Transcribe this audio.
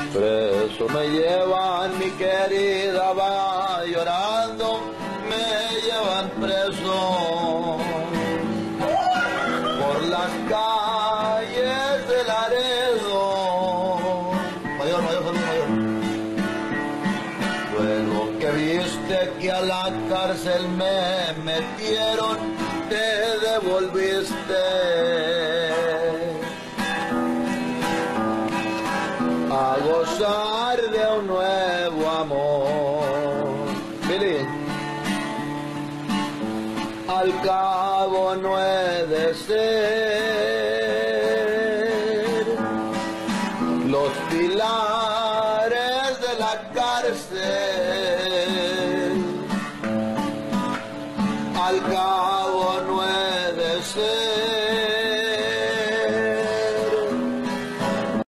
Preso me llevan, mi querida va llorando, me llevan preso por las calles de Laredo. Mayor, salud, mayor. Bueno, que viste que a la cárcel me metieron, te devolviste a gozar de un nuevo amor. Billy, al cabo no he de ser los pilares de la cárcel